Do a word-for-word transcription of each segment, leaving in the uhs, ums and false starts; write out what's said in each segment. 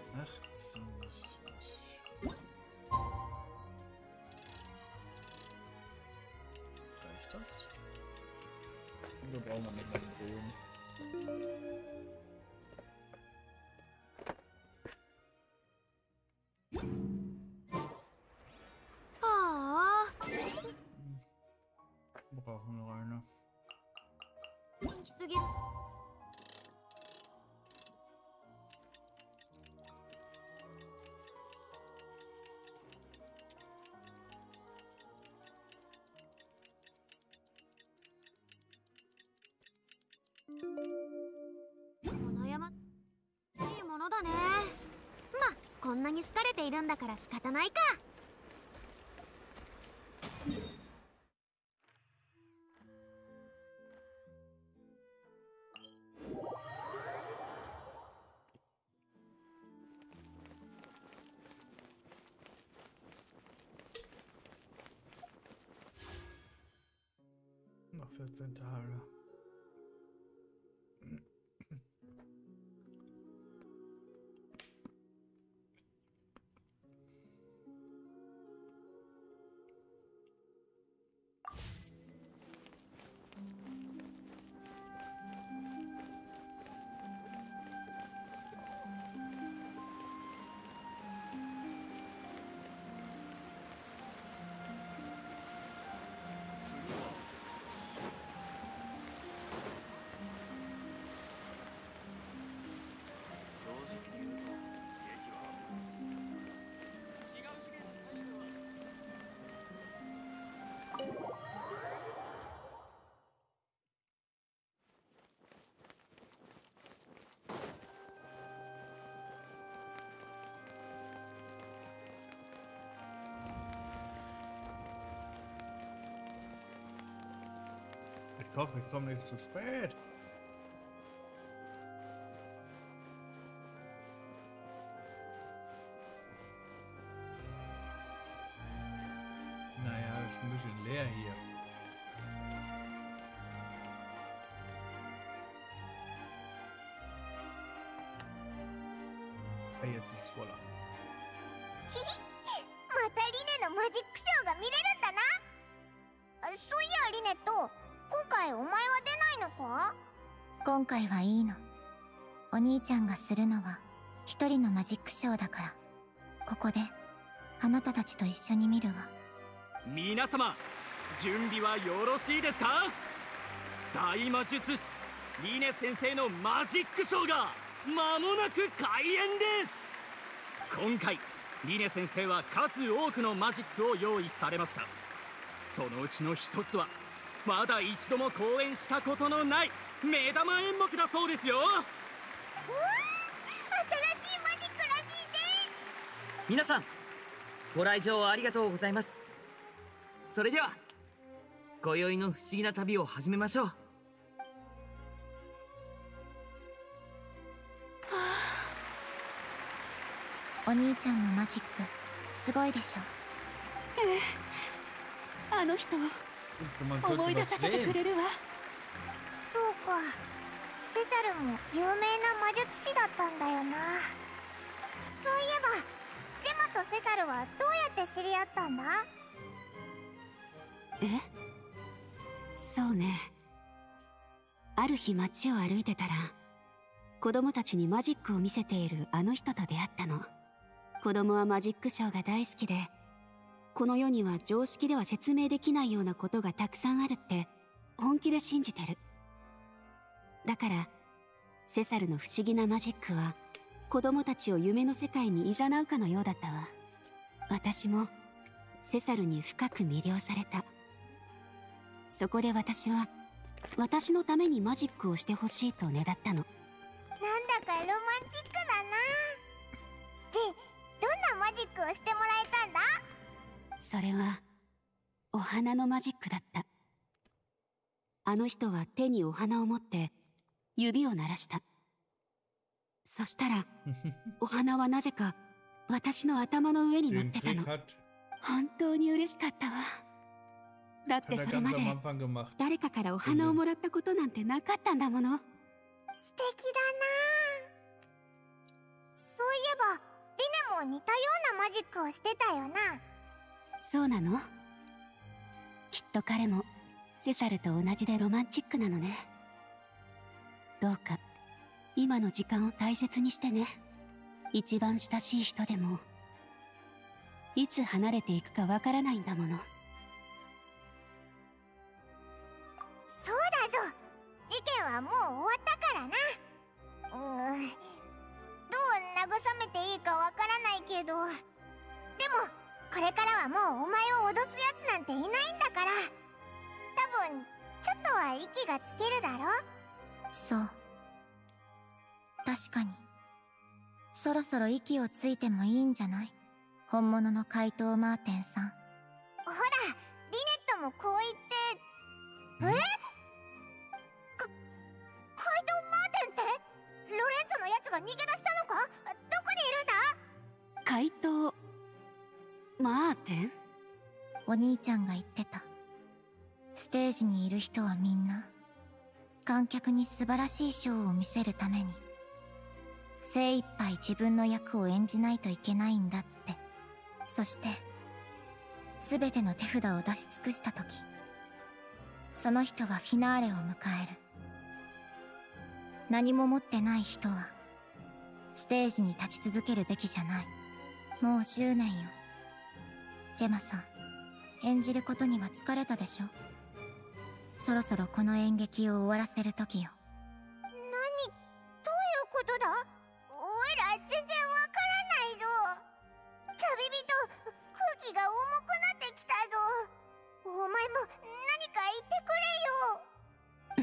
achtzehn bis zwanzig. Reicht das? Wir brauchen noch mit einem Boden. Wir brauchen noch eine. Ma、こんなに好かれているんだから仕方ないか。 Noch vierzehn Tage. Ich hoffe, ich komme nicht zu spät. Naja, ist ein bisschen leer hier. Hey, jetzt ist es voller. またリネのマジックショーが見れるんだな。そういやリネット、今回お前は出ないのか？今回はいいの。お兄ちゃんがするのは一人のマジックショーだから、ここであなたたちと一緒に見るわ。 皆様、準備はよろしいですか？大魔術師リネ先生のマジックショーが間もなく開演です。今回リネ先生は数多くのマジックを用意されました。そのうちの一つはまだ一度も公演したことのない目玉演目だそうですよ。うわー、 新しいマジックらしいぜ。 皆さん、ご来場ありがとうございます。それでは今宵の不思議な旅を始めましょう。 お兄ちゃんのマジックすごいでしょ。 ええ、あの人を思い出させてくれるわ。 そうか、セサルも有名な魔術師だったんだよな。そういえばジェマとセサルはどうやって知り合ったんだ？ え？そうね。ある日街を歩いてたら子供たちにマジックを見せているあの人と出会ったの。子供はマジックショーが大好きで、この世には常識では説明できないようなことがたくさんあるって本気で信じてる。だからセサルの不思議なマジックは子供たちを夢の世界に誘うかのようだったわ。私もセサルに深く魅了された。そこで私は私のためにマジックをしてほしいとねだったの。 なんだかロマンチックだな。で、どんなマジックをしてもらえたんだ？ それはお花のマジックだった。あの人は手にお花を持って指を鳴らした。そしたらお花はなぜか私の頭の上に乗ってたの。本当に嬉しかったわ。だってそれまで誰かからお花をもらったことなんてなかったんだもの。 素敵だな。そういえばも似たようなマジックをしてたよな。 そうなの？きっと彼もセサルと同じでロマンチックなのね。どうか今の時間を大切にしてね。一番親しい人でもいつ離れていくかわからないんだもの。 そうだぞ、事件はもう終わったからな。うーん、どう慰めていいかわからないけど、でもこれからはもうお前を脅すやつなんていないんだから、多分ちょっとは息がつけるだろ。 そう、確かにそろそろ息をついてもいいんじゃない？本物の怪盗マーテンさん。 ほら、リネットもこう言って。え？か怪盗マーテンってロレンツォのやつが逃げ出したのか？どこにいるんだ？ 怪盗マーテン？ お兄ちゃんが言ってた。ステージにいる人はみんな観客に素晴らしいショーを見せるために精一杯自分の役を演じないといけないんだって。そして全ての手札を出し尽くした時、その人はフィナーレを迎える。何も持ってない人はステージに立ち続けるべきじゃない。もうじゅうねんよ。ジェマさん、演じることには疲れたでしょ。そろそろこの演劇を終わらせる時よ。 何？どういうことだ？おいら全然わからないぞ。旅人、空気が重くなってきたぞ。お前も何か言ってくれよ。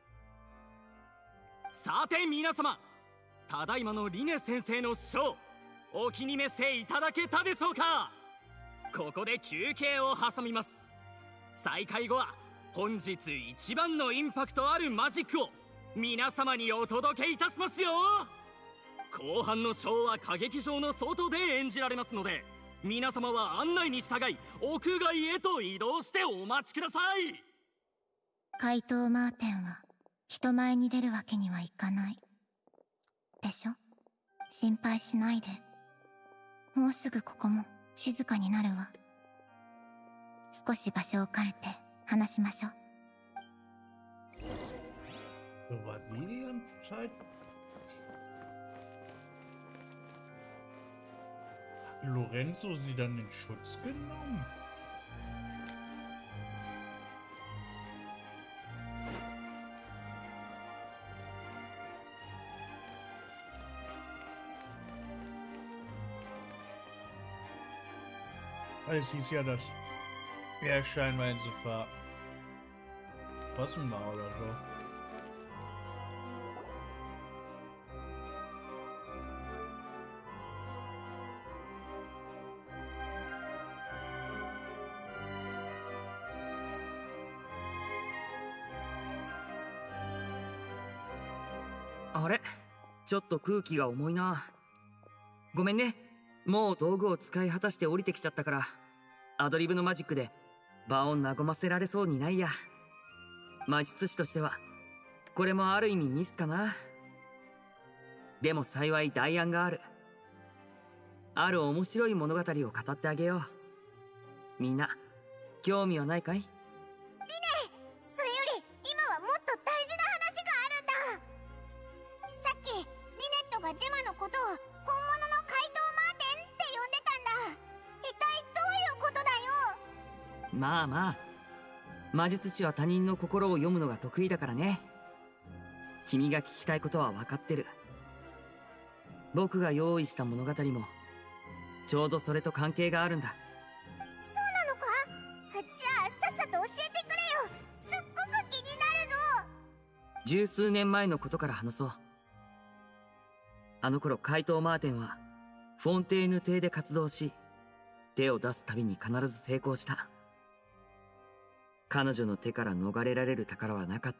さて皆様、ただいまのリネ先生のショー、お気に召していただけたでしょうか？ここで休憩を挟みます。再開後は本日一番のインパクトあるマジックを皆様にお届けいたしますよ。後半のショーは歌劇場の外で演じられますので、皆様は案内に従い屋外へと移動してお待ちください。 怪盗マーテンは人前に出るわけにはいかないでしょ。心配しないで。もうすぐここも静かになるわ。少し場所を変えて話しましょう。 War sie die ganze Zeit? Lorenzo sie dann in Schutz genommen? Es hieß ja, dass er scheinbar in so verschossen war oder so. あれ、ちょっと空気が重いな。ごめんね。もう道具を使い果たして降りてきちゃったから、アドリブのマジックで場を和ませられそうにないや。魔術師としてはこれもある意味ミスかな。でも幸い代案がある。ある面白い物語を語ってあげよう。みんな興味はないかい？リネ、 それより今はもっと大事な話があるんだ。さっきリネットがジェマのことを本物の怪盗マーテンって呼んでたんだ。一体どういうことだよ。 まあまあ、魔術師は他人の心を読むのが得意だからね。君が聞きたいことは分かってる。僕が用意した物語もちょうどそれと関係があるんだ。 そうなのか？じゃあさっさと教えてくれよ。すっごく気になるぞ。 十数年前のことから話そう。あの頃怪盗マーテンはフォンテーヌ邸で活動し、手を出すたびに必ず成功した。彼女の手から逃れられる宝はなかった。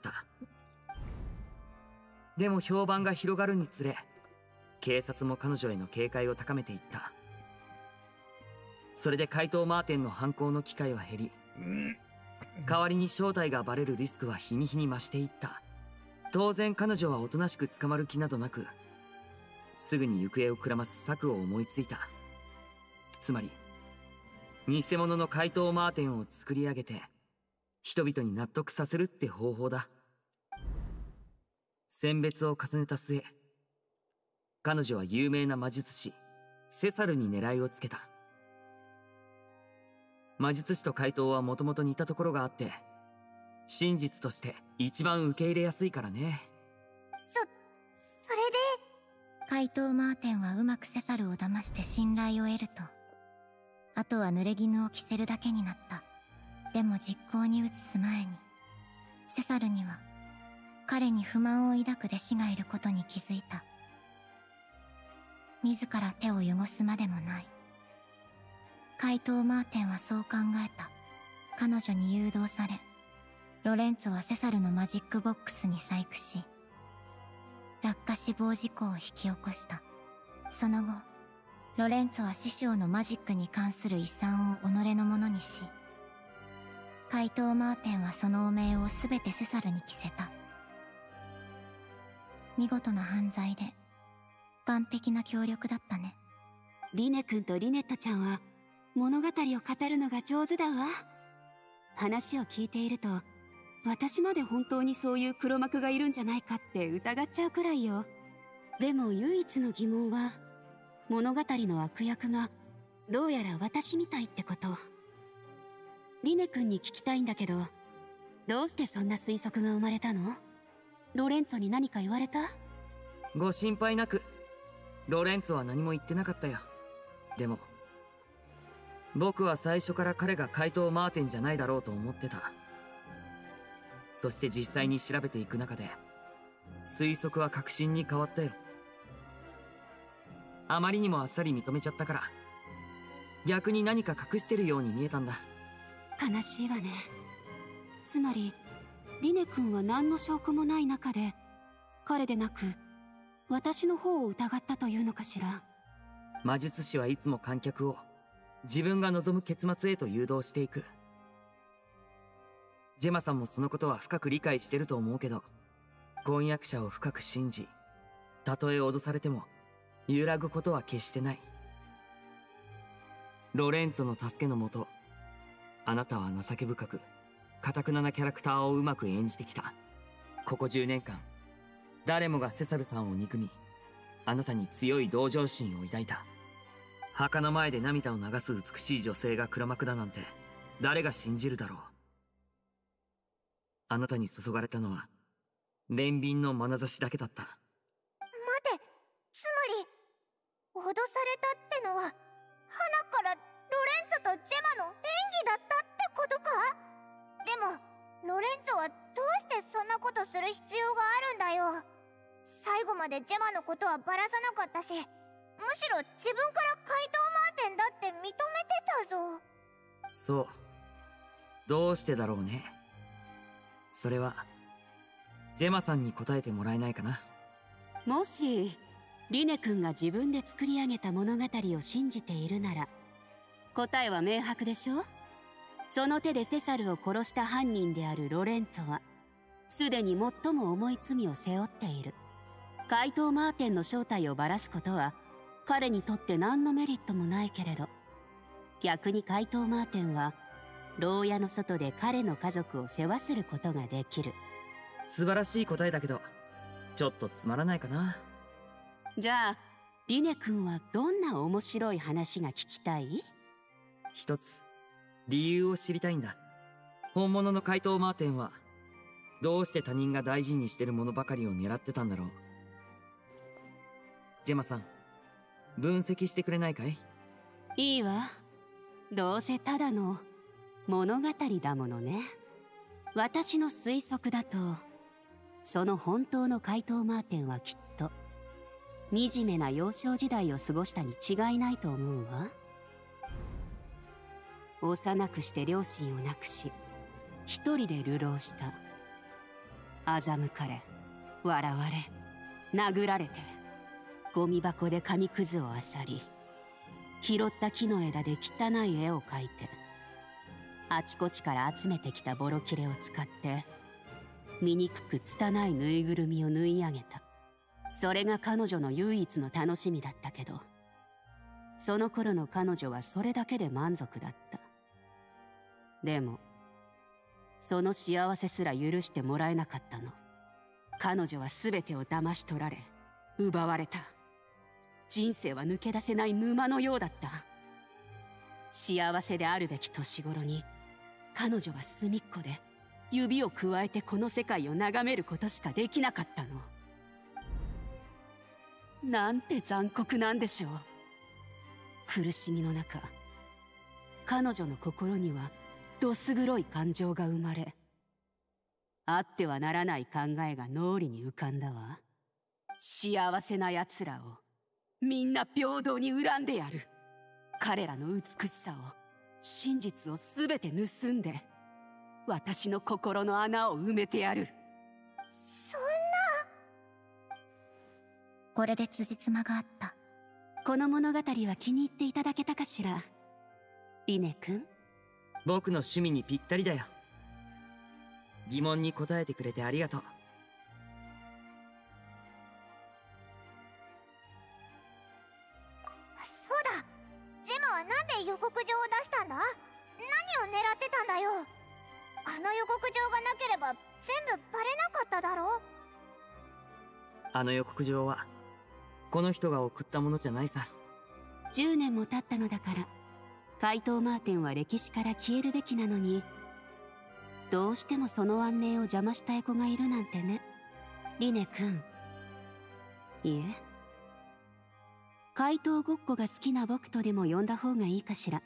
でも評判が広がるにつれ、警察も彼女への警戒を高めていった。それで怪盗マーテンの犯行の機会は減り、代わりに正体がバレるリスクは日に日に増していった。当然彼女はおとなしく捕まる気などなく、すぐに行方をくらます策を思いついた。 つまり偽物の怪盗マーテンを作り上げて人々に納得させるって方法だ。選別を重ねた末、彼女は有名な魔術師セサルに狙いをつけた。魔術師と怪盗はもともと似たところがあって、真実として一番受け入れやすいからね。 そ、それで怪盗マーテンはうまくセサルを騙して信頼を得ると、あとは濡れ衣を着せるだけになった。でも実行に移す前に、セサルには彼に不満を抱く弟子がいることに気づいた。自ら手を汚すまでもない。怪盗マーテンはそう考えた。彼女に誘導され、ロレンツォはセサルのマジックボックスに細工し、落下死亡事故を引き起こした。その後、ロレンツォは師匠のマジックに関する遺産を己のものにし、怪盗マーテンはその汚名をすべてセサルに着せた。見事な犯罪で、完璧な協力だったね。 リネ君とリネットちゃんは物語を語るのが上手だわ。話を聞いていると、私まで本当にそういう黒幕がいるんじゃないかって疑っちゃうくらいよ。でも唯一の疑問は、物語の悪役がどうやら私みたいってこと。リネ君に聞きたいんだけど、どうしてそんな推測が生まれたの？ロレンツォに何か言われた？ ご心配なく。ロレンツォは何も言ってなかったよ。でも僕は最初から彼が怪盗マーテンじゃないだろうと思ってた。そして実際に調べていく中で推測は確信に変わったよ。あまりにもあっさり認めちゃったから、逆に何か隠してるように見えたんだ。 悲しいわね。つまりリネ君は何の証拠もない中で、彼でなく私の方を疑ったというのかしら。 魔術師はいつも観客を自分が望む結末へと誘導していく。ジェマさんもそのことは深く理解してると思うけど、婚約者を深く信じ、たとえ脅されても揺らぐことは決してない。ロレンツォの助けのもと、あなたは情け深く頑ななキャラクターをうまく演じてきた。ここじゅうねんかん誰もがセサルさんを憎み、あなたに強い同情心を抱いた。墓の前で涙を流す美しい女性が黒幕だなんて誰が信じるだろう。あなたに注がれたのは憐憫の眼差しだけだった。 待て、つまり脅されたってのは花からロレンツォとジェマの演技だったってことか？でもロレンツォはどうしてそんなことする必要があるんだよ。最後までジェマのことはバラさなかったし、むしろ自分から怪盗マーテンだって認めてたぞ。 そう。どうしてだろうね。それはジェマさんに答えてもらえないかな。 もしリネ君が自分で作り上げた物語を信じているなら、答えは明白でしょ。その手でセサルを殺した犯人であるロレンツォはすでに最も重い罪を背負っている。怪盗マーテンの正体をばらすことは彼にとって何のメリットもないけれど、逆に怪盗マーテンは牢屋の外で彼の家族を世話することができる。 素晴らしい答えだけどちょっとつまらないかな。 じゃあリネ君はどんな面白い話が聞きたい？ 一つ理由を知りたいんだ。本物の怪盗マーテンはどうして他人が大事にしてるものばかりを狙ってたんだろう。ジェマさん、分析してくれないかい？ いいわ。どうせただの物語だものね。私の推測だと、その本当の怪盗マーテンはきっと惨めな幼少時代を過ごしたに違いないと思うわ。幼くして両親を亡くし、一人で流浪した。欺かれ、笑われ、殴られて、ゴミ箱で紙くずを漁り、拾った木の枝で汚い絵を描いて、あちこちから集めてきたボロ切れを使って醜く拙いぬいぐるみを縫い上げた。それが彼女の唯一の楽しみだったけど、 その頃の彼女はそれだけで満足だった。でもその幸せすら許してもらえなかったの。彼女は全てを騙し取られ奪われた。人生は抜け出せない沼のようだった。幸せであるべき年頃に彼女は隅っこで指をくわえてこの世界を眺めることしかできなかったの。なんて残酷なんでしょう。苦しみの中、彼女の心にはどす黒い感情が生まれ、あってはならない考えが脳裏に浮かんだわ。幸せな奴らをみんな平等に恨んでやる。彼らの美しさを、真実を全て盗んで私の心の穴を埋めてやる。 そんな。 これで辻褄があった。 この物語は気に入っていただけたかしら、リネ君。 僕の趣味にぴったりだよ。疑問に答えてくれてありがとう。 そうだ、ジェマはなんで予告状を出したんだ？何を狙ってたんだよ。あの予告状がなければ全部バレなかっただろう。 あの予告状はこの人が送ったものじゃないさ。 じゅうねんも経ったのだから、怪盗マーテンは歴史から消えるべきなのに、どうしてもその安寧を邪魔したい子がいるなんてね、リネ君。いえ、怪盗ごっこが好きな僕とでも呼んだ方がいいかしら。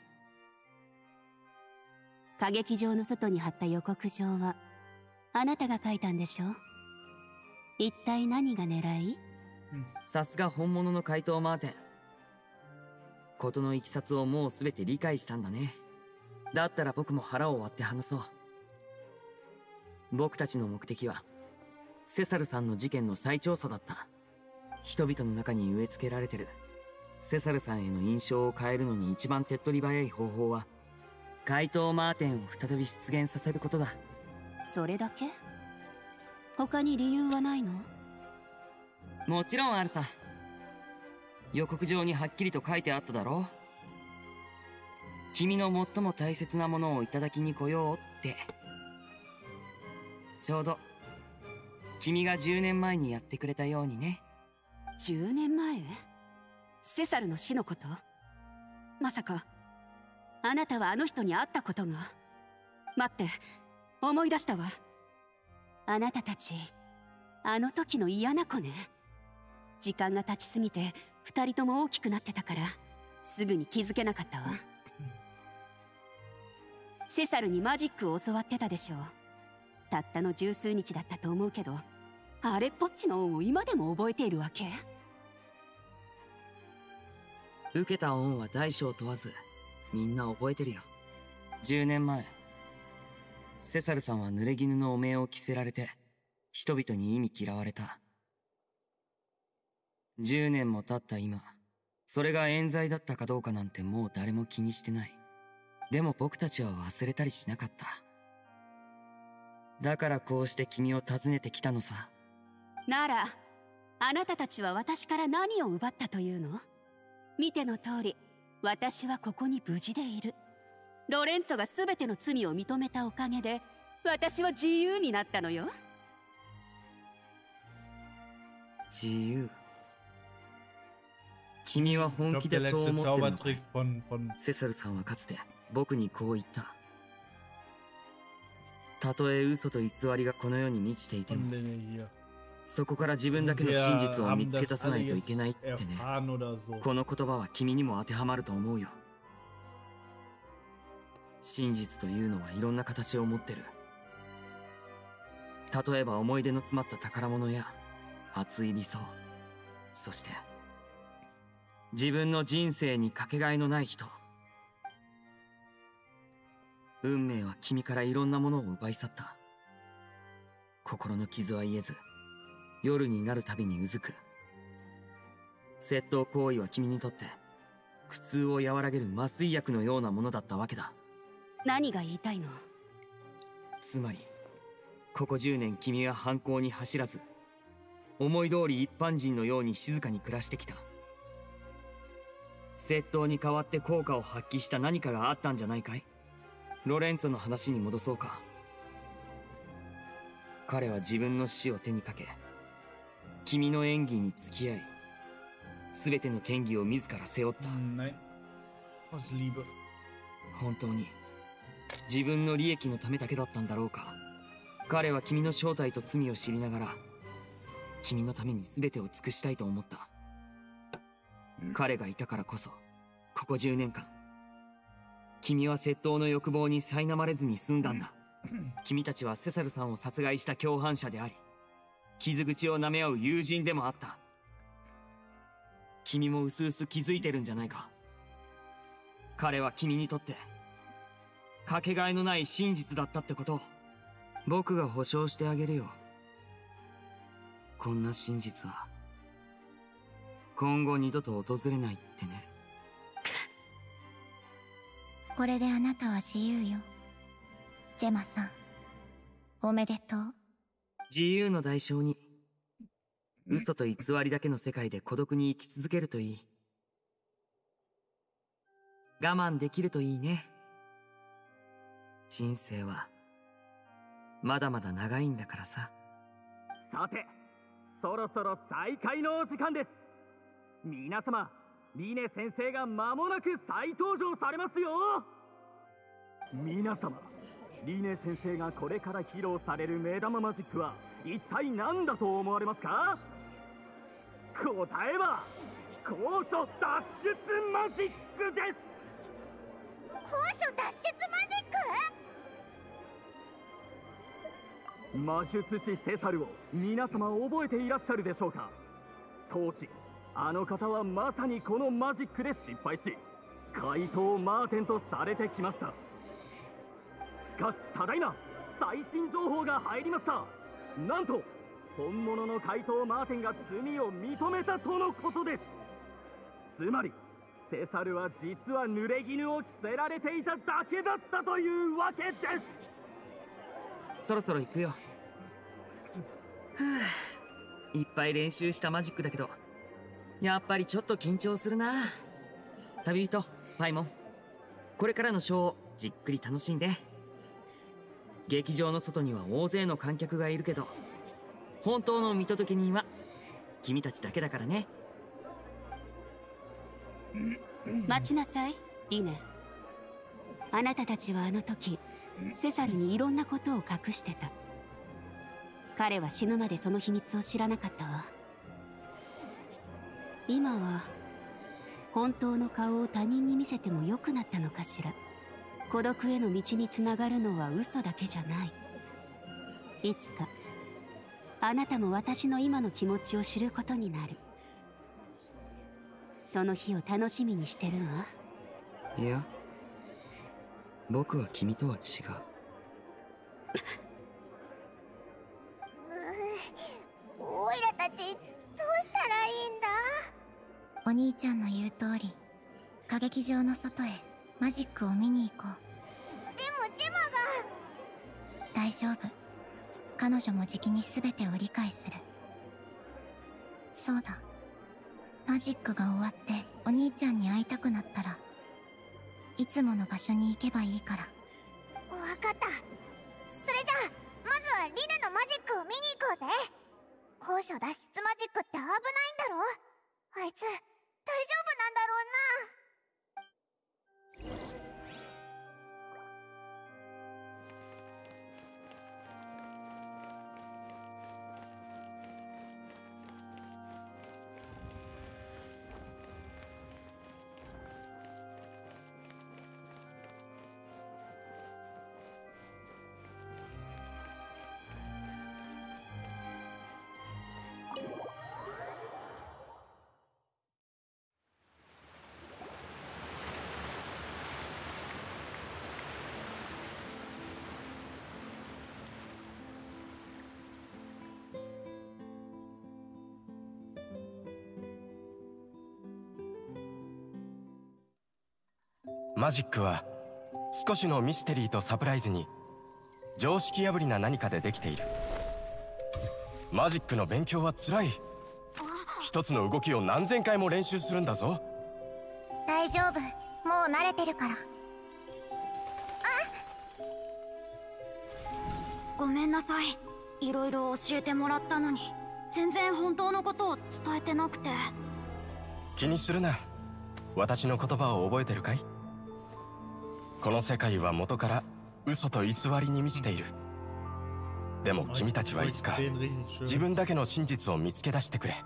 歌劇場の外に貼った予告状はあなたが書いたんでしょ？一体何が狙い？ さすが本物の怪盗マーテン。事のいきさつをもう全て理解したんだね。だったら僕も腹を割って話そう。僕たちの目的はセサルさんの事件の再調査だった。人々の中に植え付けられてるセサルさんへの印象を変えるのに一番手っ取り早い方法は怪盗マーテンを再び出現させることだ。 それだけ？他に理由はないの？ もちろんあるさ。予告状にはっきりと書いてあっただろう。君の最も大切なものをいただきに来ようって。ちょうど君がじゅうねんまえにやってくれたようにね。 じゅうねんまえ？セサルの死のこと？まさかあなたはあの人に会ったことが。待って、思い出したわ。あなたたちあの時の嫌な子ね。時間が経ちすぎて二人とも大きくなってたからすぐに気づけなかったわ。セサルにマジックを教わってたでしょう。たったの十数日だったと思うけど、あれっぽっちの恩を今でも覚えているわけ？ 受けた恩は大小問わずみんな覚えてるよ。じゅうねんまえセサルさんは濡れ衣の汚名を着せられて人々に忌み嫌われた。じゅうねんも経った今、それが冤罪だったかどうかなんてもう誰も気にしてない。でも僕たちは忘れたりしなかった。だからこうして君を訪ねてきたのさ。 ならあなたたちは私から何を奪ったというの？見ての通り私はここに無事でいる。ロレンツォが全ての罪を認めたおかげで私は自由になったのよ。 自由。君は本気でそう思ってるのかい？セサルさんはかつて僕にこう言った。たとえ嘘と偽りがこの世に満ちていても、そこから自分だけの真実を見つけ出さないといけないってね。この言葉は君にも当てはまると思うよ。真実というのはいろんな形を持ってる。例えば思い出の詰まった宝物や熱い理想、そして自分の人生にかけがえのない人。運命は君からいろんなものを奪い去った。心の傷は癒えず、夜になるたびにうずく。窃盗行為は君にとって苦痛を和らげる麻酔薬のようなものだったわけだ。 何が言いたいの？ つまりここじゅうねん君は犯行に走らず、思い通り一般人のように静かに暮らしてきた。 窃盗に代わって効果を発揮した何かがあったんじゃないかい？ロレンツォの話に戻そうか。彼は自分の死を手にかけ、君の演技に付き合い、全ての権威を自ら背負った。 Nein. Aus Liebe. 本当に自分の利益のためだけだったんだろうか。彼は君の正体と罪を知りながら、君のために全てを尽くしたいと思った。彼がいたからこそ、ここじゅうねんかん、君は窃盗の欲望に苛まれずに済んだんだ。君たちはセサルさんを殺害した共犯者であり、傷口を舐め合う友人でもあった。君もうすうす気づいてるんじゃないか。彼は君にとってかけがえのない真実だったってことを僕が保証してあげるよ。こんな真実は今後二度と訪れないってね。 これであなたは自由よ、ジェマさん。おめでとう。 自由の代償に嘘と偽りだけの世界で孤独に生き続けるといい。我慢できるといいね。人生はまだまだ長いんだからさ。 さて、そろそろ再開のお時間です。皆様、リネ先生が間もなく再登場されますよ。皆様、リネ先生がこれから披露される目玉マジックは一体何だと思われますか？答えは高所脱出マジックです。 高所脱出マジック？ 魔術師セサルを皆様覚えていらっしゃるでしょうか？当時あの方はまさにこのマジックで失敗し、怪盗マーテンとされてきました。しかしただいま最新情報が入りました。なんと本物の怪盗マーテンが罪を認めたとのことです。つまりセサルは実は濡れ衣を着せられていただけだったというわけです。 そろそろ行くよ。はあ、いっぱい練習したマジックだけどやっぱりちょっと緊張するな。旅人パイモン、これからのショーをじっくり楽しんで。劇場の外には大勢の観客がいるけど、本当の見届け人は君たちだけだからね。 待ちなさい、リネ。あなたたちはあの時セサルにいろんなことを隠してた。彼は死ぬまでその秘密を知らなかったわ。今は本当の顔を他人に見せても良くなったのかしら。孤独への道につながるのは嘘だけじゃない。いつかあなたも私の今の気持ちを知ることになる。その日を楽しみにしてるわ。 いや、僕は君とは違う。 おいらたちどうしたらいいんだ？ お兄ちゃんの言う通り、歌劇場の外へマジックを見に行こう。 でもジェマが。 大丈夫、彼女もじきに全てを理解する。そうだ、マジックが終わってお兄ちゃんに会いたくなったらいつもの場所に行けばいいから。 わかった。それじゃあまずはリネのマジックを見に行こうぜ。高所脱出マジックって危ないんだろ？あいつ大丈夫なんだろうな。 マジックは少しのミステリーとサプライズに常識破りな何かでできている。マジックの勉強はつらい。一つの動きを何千回も練習するんだぞ。 大丈夫、もう慣れてるから。 ごめんなさい、いろいろ教えてもらったのに全然本当のことを伝えてなくて。 気にするな。私の言葉を覚えてるかい？この世界は元から嘘と偽りに満ちている。でも君たちはいつか自分だけの真実を見つけ出してくれ。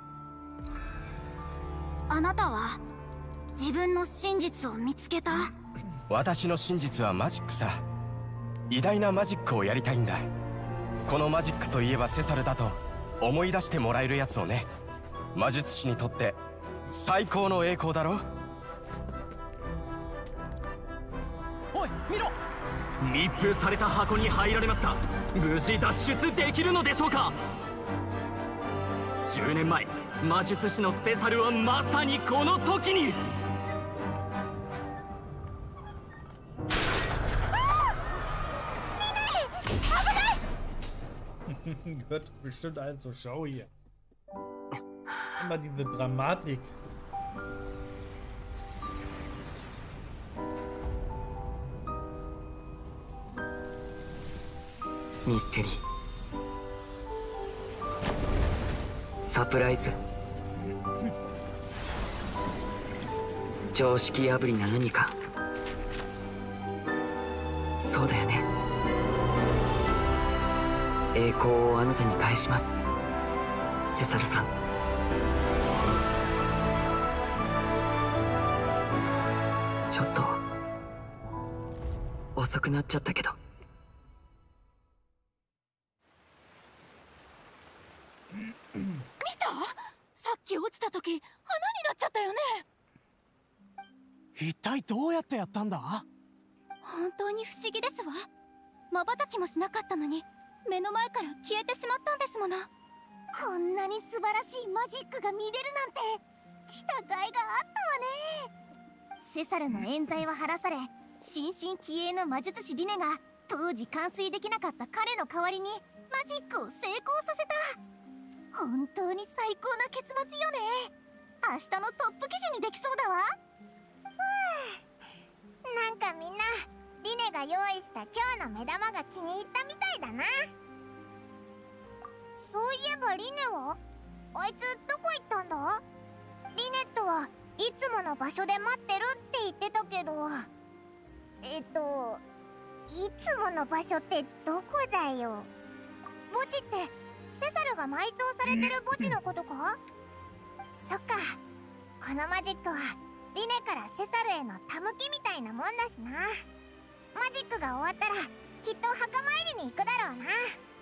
あなたは自分の真実を見つけた？ 私の真実はマジックさ。偉大なマジックをやりたいんだ。このマジックといえばセサルだと思い出してもらえるやつをね。魔術師にとって最高の栄光だろ。 おい見ろ、密封された箱に入られました。無事脱出できるのでしょうか。じゅうねんまえ魔術師のセサルはまさにこの時に Gehört bestimmt allen zur Schau hier. Immer diese Dramatik. ミステリー、サプライズ、常識破りな何か。そうだよね。栄光をあなたに返します、セサルさん。ちょっと遅くなっちゃったけど。 見た？さっき落ちた時花になっちゃったよね。 一体どうやってやったんだ？ 本当に不思議ですわ。瞬きもしなかったのに目の前から消えてしまったんですもの。 こんなに素晴らしいマジックが見れるなんて来た甲斐があったわね。セサルの冤罪は晴らされ、新進気鋭の魔術師リネが当時完遂できなかった彼の代わりにマジックを成功させた。本当に最高な結末よね。明日のトップ記事にできそうだわ。ふぅ、なんかみんなリネが用意した今日の目玉が気に入ったみたいだな。そういえばリネはあいつどこ行ったんだ？リネットはいつもの場所で待ってるって言ってたけど、えっといつもの場所ってどこだよ。墓地ってセサルが埋葬されてる墓地のことか？そっか、このマジックはリネからセサルへの手向きみたいなもんだしな。マジックが終わったらきっと墓参りに行くだろうな。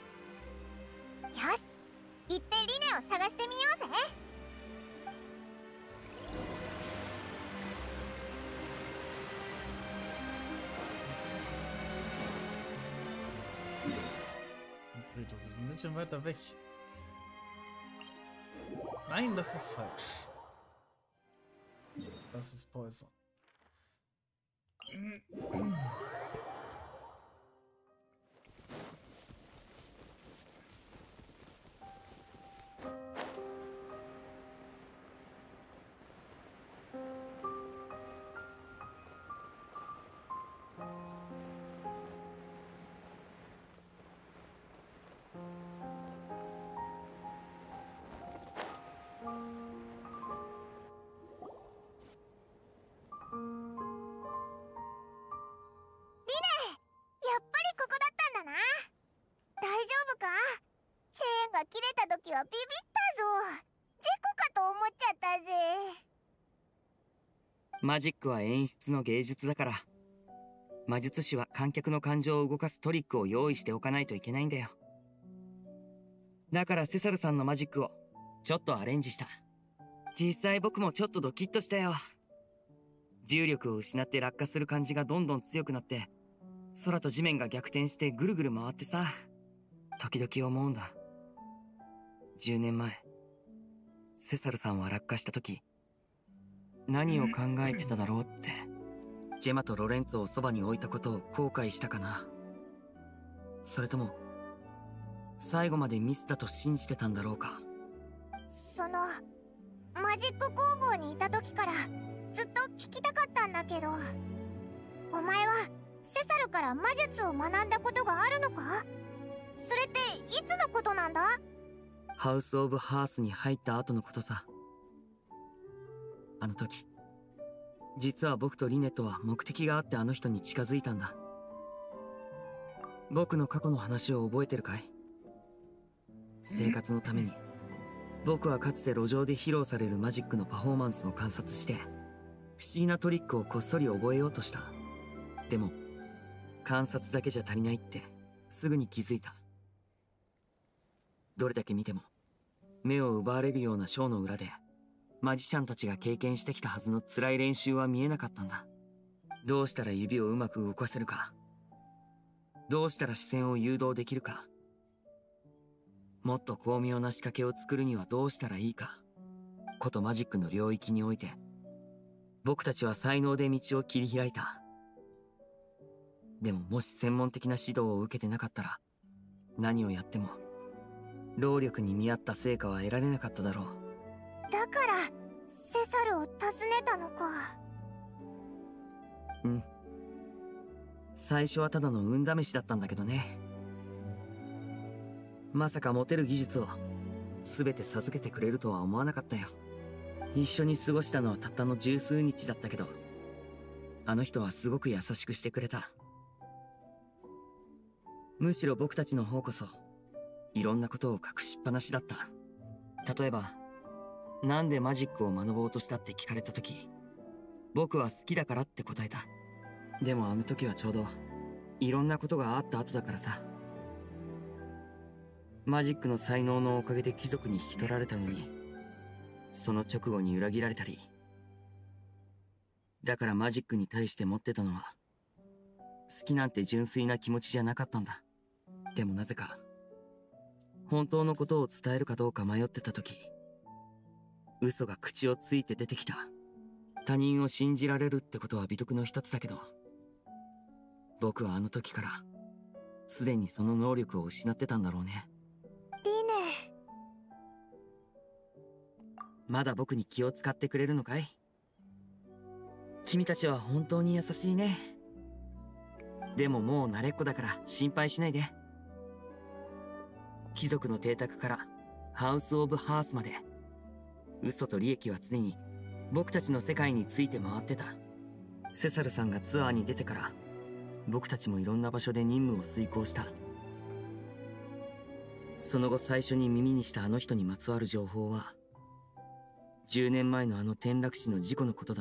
よし、行ってリネを探してみようぜ。 Friedhof ist ein bisschen weiter weg. Nein, das ist falsch. Das ist Poison.ビビったぞ。事故かと思っちゃったぜ。 マジックは演出の芸術だから、魔術師は観客の感情を動かすトリックを用意しておかないといけないんだよ。だからセサルさんのマジックをちょっとアレンジした。実際僕もちょっとドキッとしたよ。重力を失って落下する感じがどんどん強くなって、空と地面が逆転してぐるぐる回ってさ、時々思うんだ。じゅうねんまえ、セサルさんは落下した時、何を考えてただろうって。ジェマとロレンツォをそばに置いたことを後悔したかな。それとも、最後までミスだと信じてたんだろうか。 その、マジック工房にいた時から、 ずっと聞きたかったんだけど、お前はセサルから魔術を学んだことがあるのか？それっていつのことなんだ？ ハウス・オブ・ハースに入った後のことさ。あの時、実は僕とリネットは目的があってあの人に近づいたんだ。僕の過去の話を覚えてるかい？生活のために僕はかつて路上で披露されるマジックのパフォーマンスを観察して不思議なトリックをこっそり覚えようとした。でも観察だけじゃ足りないってすぐに気づいた。どれだけ見ても目を奪われるようなショーの裏でマジシャンたちが経験してきたはずの辛い練習は見えなかったんだ。どうしたら指をうまく動かせるか、どうしたら視線を誘導できるか、もっと巧妙な仕掛けを作るにはどうしたらいいか、ことマジックの領域において僕たちは才能で道を切り開いた。でももし専門的な指導を受けてなかったら何をやっても労力に見合った成果は得られなかっただろう。 だからセサルを訪ねたのか。 うん。最初はただの運試しだったんだけどね。まさか持てる技術を全て授けてくれるとは思わなかったよ。一緒に過ごしたのはたったの十数日だったけど、あの人はすごく優しくしてくれた。むしろ僕たちの方こそいろんなことを隠しっぱなしだった。例えば、なんでマジックを学ぼうとしたって聞かれた時、僕は好きだからって答えた。でもあの時はちょうどいろんなことがあった後だからさ。マジックの才能のおかげで貴族に引き取られたのに、その直後に裏切られたり。だからマジックに対して持ってたのは好きなんて純粋な気持ちじゃなかったんだ。でもなぜか本当のことを伝えるかどうか迷ってた時、嘘が口をついて出てきた。他人を信じられるってことは美徳の一つだけど、僕はあの時からすでにその能力を失ってたんだろうね。 リネ。 まだ僕に気を使ってくれるのかい？君たちは本当に優しいね。でももう慣れっこだから心配しないで。貴族の邸宅からハウス・オブ・ハースまで、嘘と利益は常に僕たちの世界について回ってた。セサルさんがツアーに出てから僕たちもいろんな場所で任務を遂行した。その後最初に耳にしたあの人にまつわる情報はじゅうねんまえのあの転落死の事故のことだった。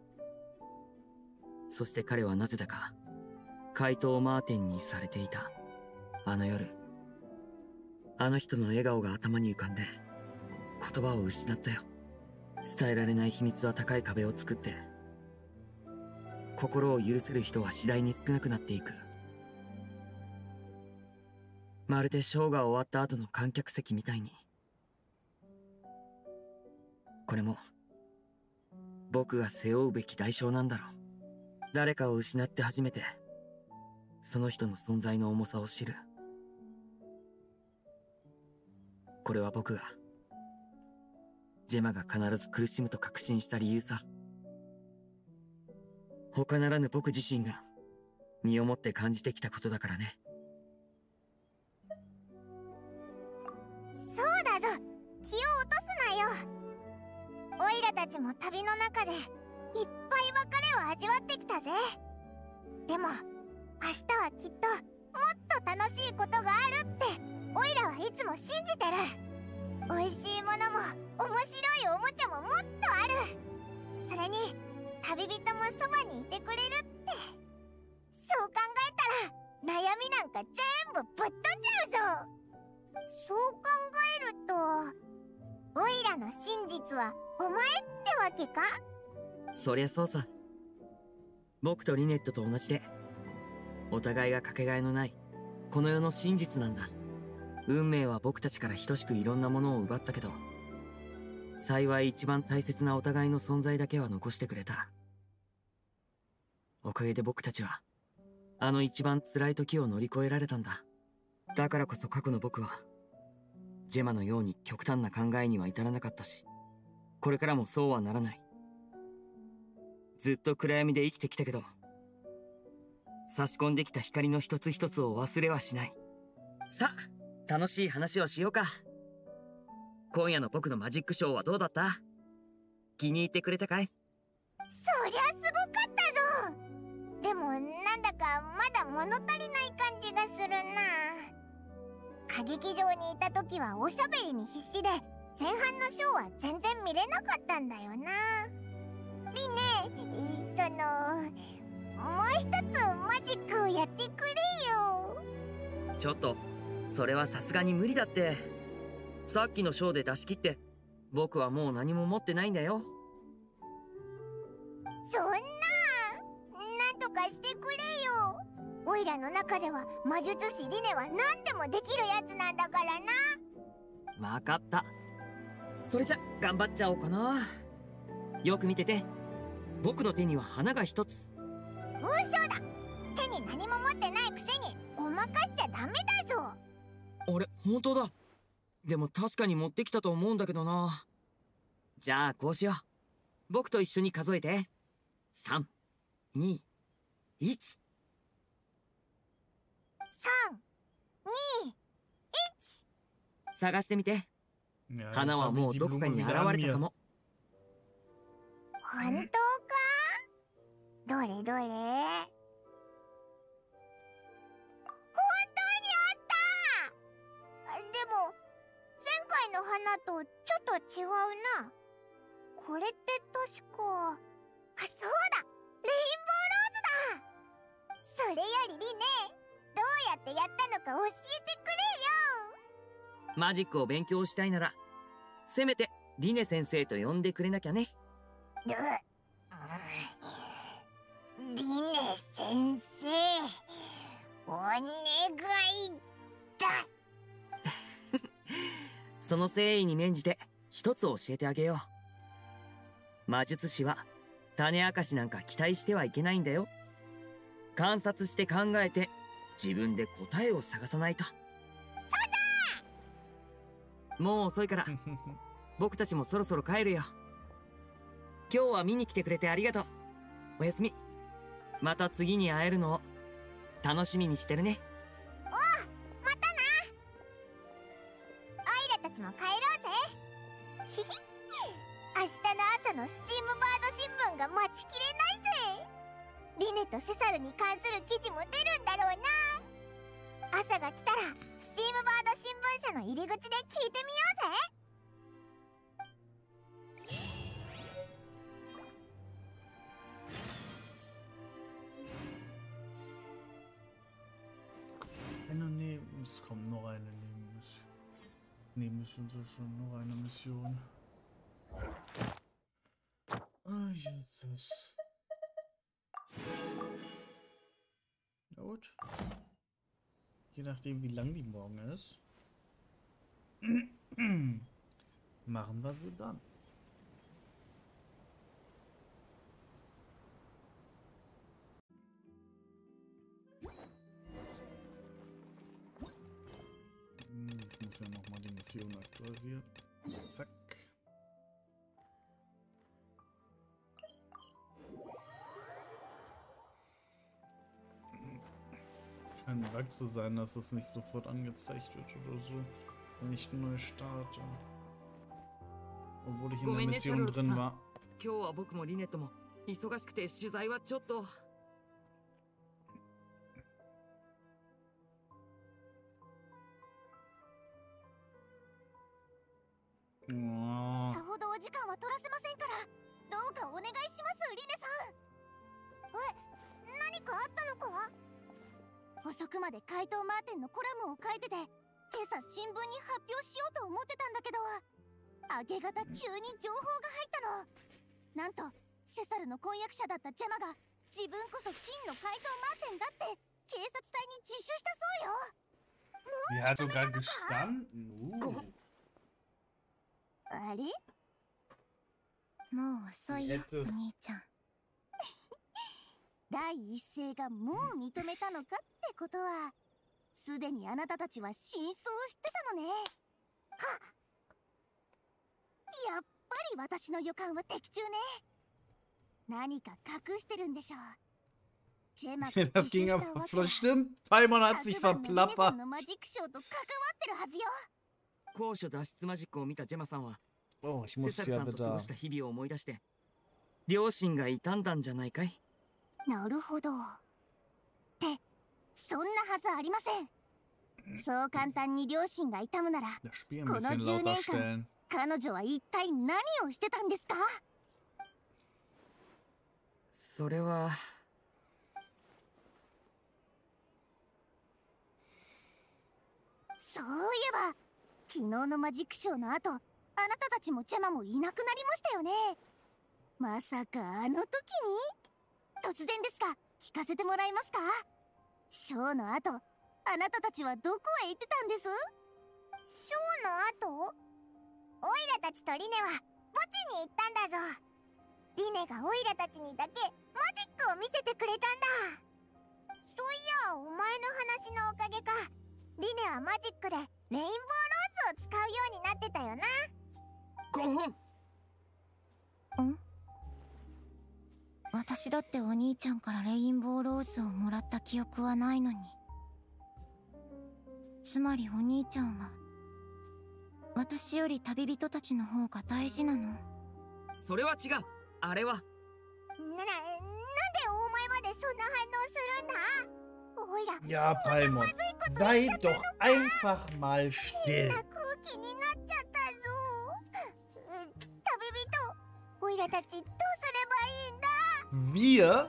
そして彼はなぜだか怪盗マーテンにされていた。あの夜、あの人の笑顔が頭に浮かんで言葉を失ったよ。伝えられない秘密は高い壁を作って、心を許せる人は次第に少なくなっていく。まるでショーが終わった後の観客席みたいに。これも僕が背負うべき代償なんだろう。誰かを失って初めてその人の存在の重さを知る。これは僕がジェマが必ず苦しむと確信した理由さ。他ならぬ僕自身が身をもって感じてきたことだからね。 そうだぞ、気を落とすなよ。オイラたちも旅の中でいっぱい別れを味わってきたぜ。でも明日はきっともっと楽しいことがあるってオイラはいつも信じてる。美味しいものも面白いおもちゃももっとある。それに旅人もそばにいてくれるって。そう考えたら悩みなんか全部ぶっ飛んじゃうぞ。そう考えるとオイラの真実はお前ってわけか？ そりゃそうさ。僕とリネットと同じでお互いがかけがえのないこの世の真実なんだ。運命は僕たちから等しくいろんなものを奪ったけど、幸い一番大切なお互いの存在だけは残してくれた。おかげで僕たちはあの一番辛い時を乗り越えられたんだ。だからこそ過去の僕はジェマのように極端な考えには至らなかったし、これからもそうはならない。 ずっと暗闇で生きてきたけど、差し込んできた光の一つ一つを忘れはしない。さあ、楽しい話をしようか。今夜の僕のマジックショーはどうだった？気に入ってくれたかい？ そりゃすごかったぞ。でもなんだかまだ物足りない感じがするな。歌劇場にいた時はおしゃべりに必死で前半のショーは全然見れなかったんだよな。リネ、そのもう一つマジックをやってくれよ。 ちょっとそれはさすがに無理だって。さっきのショーで出し切って僕はもう何も持ってないんだよ。 そんな、なんとかしてくれよ。オイラの中では魔術師リネは何でもできるやつなんだからな。 わかった。それじゃ頑張っちゃおうかな。よく見てて。僕の手には花が一つ。 嘘だ。手に何も持ってないくせにごまかしちゃダメだぞ。 あれ、本当だ。でも確かに持ってきたと思うんだけどな。じゃあこうしよう。僕と一緒に数えて。さん、に、いち。 さん、に、いち。 探してみて。花はもうどこかに現れたかも。 本当か？どれどれ？本当にあった！でも前回の花とちょっと違うな。これって確か、あ、そうだ、レインボーローズだ。それよりリネ、どうやってやったのか教えてくれよ。 マジックを勉強したいならせめてリネ先生と呼んでくれなきゃね。 リネ先生、お願いだ。 その誠意に免じて一つ教えてあげよう。魔術師は種明かしなんか期待してはいけないんだよ。観察して考えて自分で答えを探さないと。 そうだ！もう遅いから僕たちもそろそろ帰るよ。今日は見に来てくれてありがとう。おやすみ。また次に会えるのを楽しみにしてるね。 おう、またな。オイラたちも帰ろうぜ。ひひ、明日の朝のスチームバード新聞が待ちきれないぜ。リネとセサルに関する記事も出るんだろうな。朝が来たらスチームバード新聞社の入り口で聞いてみようぜ。 Eine Neben... Es kommt noch eine Nebenmission. Nebenmission soll schon noch eine Mission. Ah, jetzt ist... Na gut. Je nachdem, wie lang die morgen ist, machen wir sie dann. Ich muss ja nochmal die Mission aktualisieren. Zack. Scheint ein Bug zu sein, dass es nicht sofort angezeigt wird oder so, wenn ich neu starte. Obwohl ich in der Mission drin war. 今日は僕もリネットも忙しくて取材はちょっと。 さほどお時間は取らせませんから、どうかお願いします、リネさん。え、何かあったのか？遅くまで怪盗マーテンのコラムを書いてて、今朝新聞に発表しようと思ってたんだけど、明け方急に情報が入ったの。なんとセサルの婚約者だったジェマが自分こそ真の怪盗マーテンだって警察隊に自首したそうよ。 Die hat sogar gestanden. Uh. あれ？ もう遅いよ、お兄ちゃん。 第一声がもう認めたのかってことは、すでにあなたたちは真相を知ってたのね。はっ、やっぱり私の予感は的中ね。 何か隠してるんでしょう。ジェマが Das 自首 ging した aber わけ voll だ。 schlimm. Paimon hat sich 昨晩のリネさん verplappert. のマジックショーと関わってるはずよ。 高所脱出マジックを見たジェマさんは Oh, ich セ muss サル ja さんと過ごし bitte. た日々を思い出して両親が傷んだんじゃないかい？ なるほど。ってそんなはずありません。そう簡単に両親が痛むなら Das Spiel ein この bisschen 10 lauter 年間 stellen. 彼女は一体何をしてたんですか？ それはそういえば昨日のマジックショーの後、あなたたちもジェマもいなくなりましたよね。まさかあの時に？突然ですが聞かせてもらえますか？ショーの後、あなたたちはどこへ行ってたんです？ショーの後？オイラたちとリネは墓地に行ったんだぞ。リネがオイラたちにだけマジックを見せてくれたんだ。そういや、お前の話のおかげか、リネはマジックでレインボーローズを使うようになってたよな。 ごほん。 ん？私だってお兄ちゃんからレインボーローズをもらった記憶はないのに。つまりお兄ちゃんは私より旅人たちの方が大事なの？ それは違う。あれはな、な、なんでお前までそんな反応するんだ？おいら、 Ja, Paimon. Sei doch einfach mal 変 still. な空気になっちゃったぞ。う旅人、おいらたちどうすればいいんだ？ Wir? はい。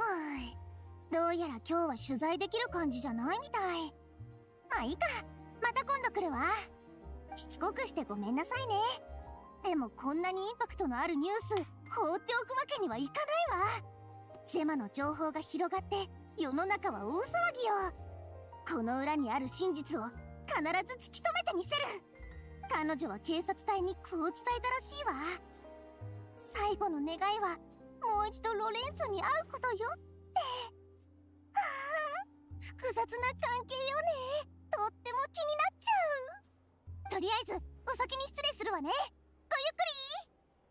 どうやら今日は取材できる感じじゃないみたい。まあいいか、また今度来るわ。しつこくしてごめんなさいね。でもこんなにインパクトのあるニュース放っておくわけにはいかないわ。ジェマの情報が広がって世の中は大騒ぎよ。この裏にある真実を必ず突き止めてみせる。彼女は警察隊にこう伝えたらしいわ。最後の願いはもう一度ロレンツォに会うことよって。はあ、複雑な関係よね。とっても気になっちゃう。とりあえずお先に失礼するわね。ごゆっくり。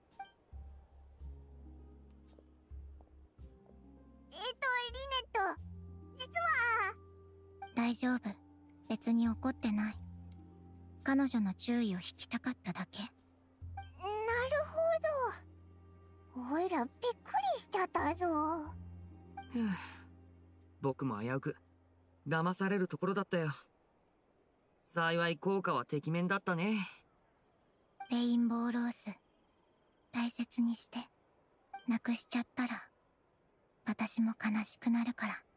えっとリネット、実は。 大丈夫。別に怒ってない。彼女の注意を引きたかっただけ。 なるほど。おいらびっくりしちゃったぞ。 ふぅ僕も危うく騙されるところだったよ。幸い効果はてきめんだったね。 レインボーローズ大切にして。なくしちゃったら私も悲しくなるから。